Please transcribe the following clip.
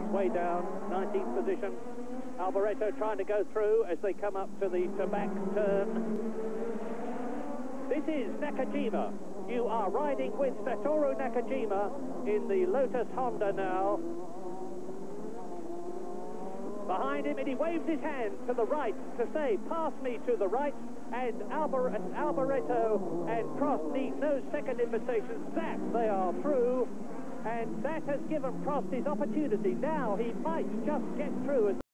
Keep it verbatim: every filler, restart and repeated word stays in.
way down, nineteenth position. Alboreto trying to go through as they come up to the back turn. This is Nakajima. You are riding with Satoru Nakajima in the Lotus-Honda now. Behind him, and he waves his hand to the right to say, pass me to the right, and Albor Alboreto and Cross need no second invitation. That they are through, and that has given Prost his opportunity. Now he might just get through. As